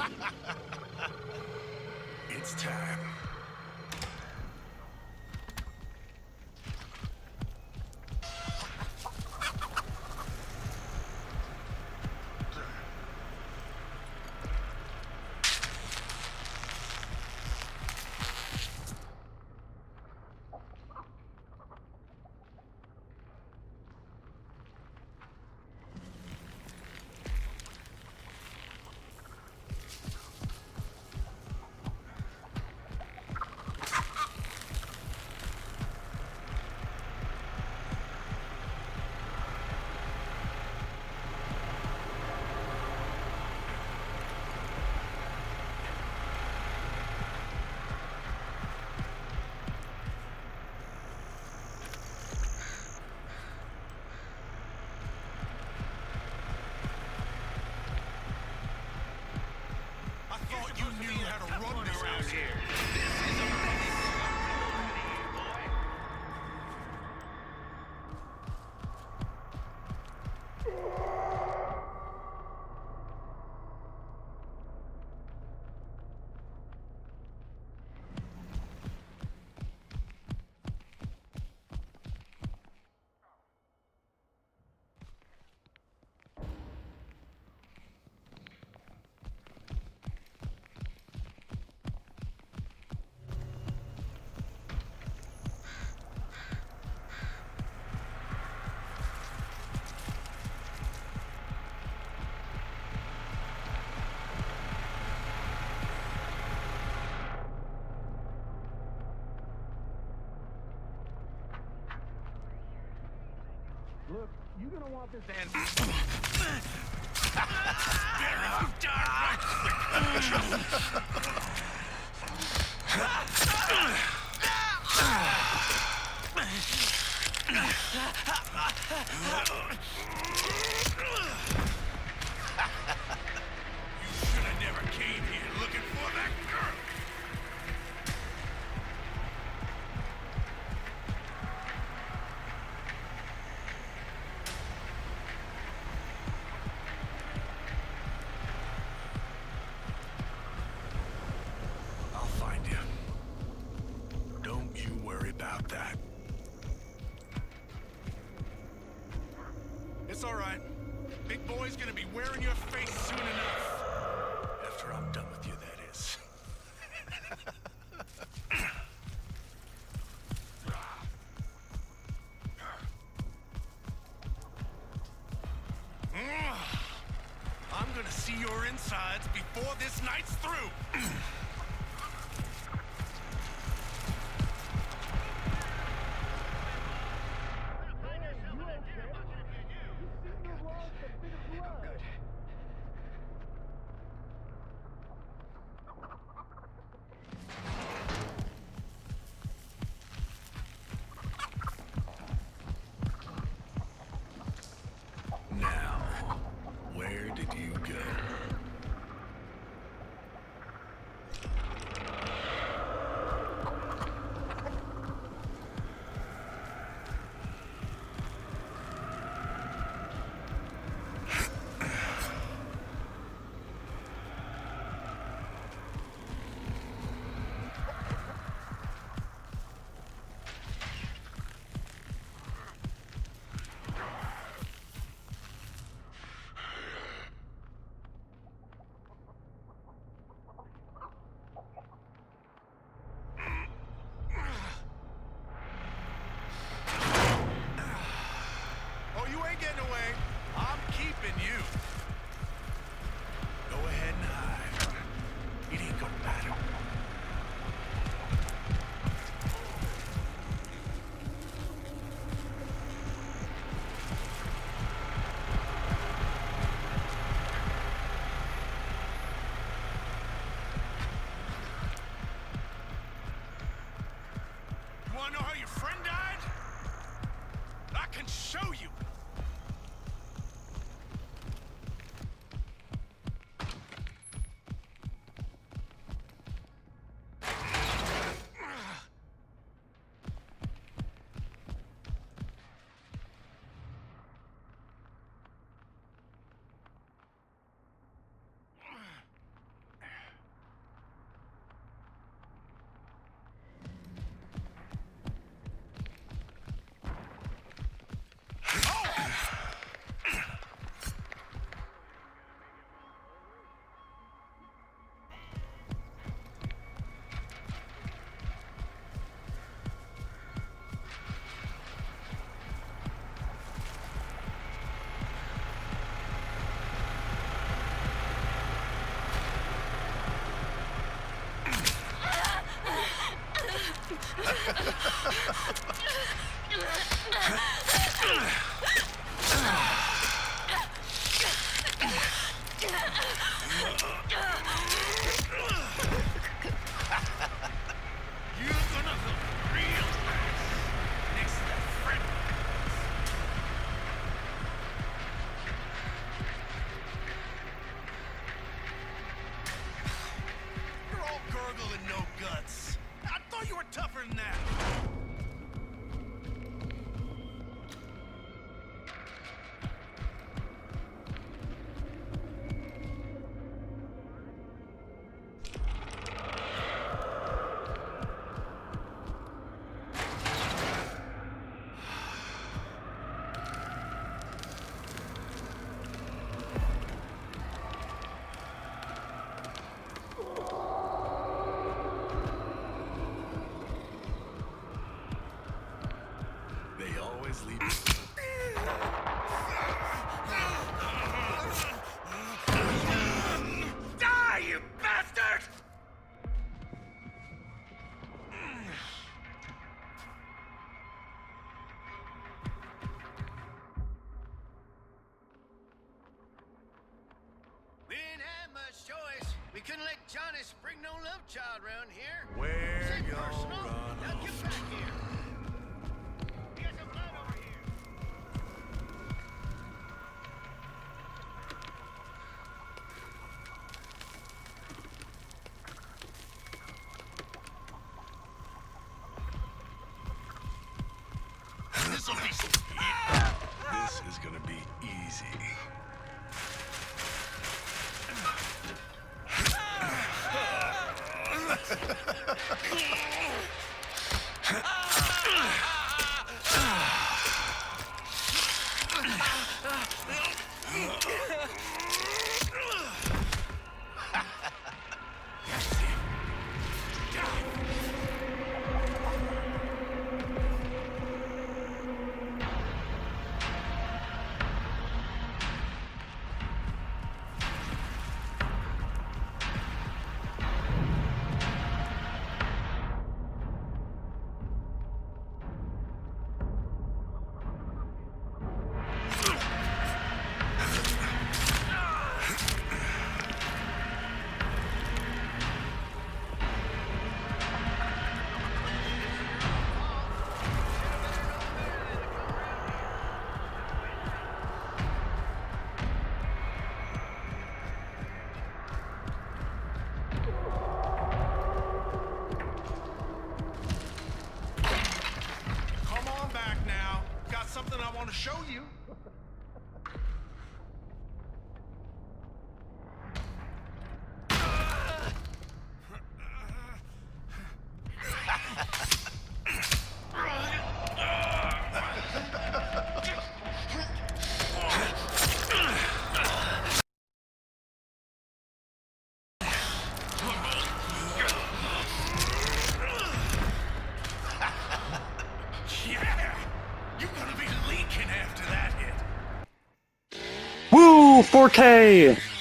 It's time. You knew how to run this house here. Look, you're gonna want this and You should have never came here looking for that girl. I'll find you. Don't you worry about that. It's all right. Big boy's gonna be wearing your face soon enough. After I'm done with you, that is. I'm gonna see your insides before this night's through. Now, where did you go? Oh, you ain't getting away. I'm keeping you. Go ahead and hide. It ain't gonna matter. You wanna know how your friend died? I can show you. They always leave. Die, you bastard! We didn't have much choice. We couldn't let Johnny spring no love child around here. Where Said you personal. run Now get off back to? here. Get some blood over here. This'll be. This is gonna be easy. Come on back now. Got something I want to show you. Yeah! You're gonna be leaking after that hit. Woo! 4K!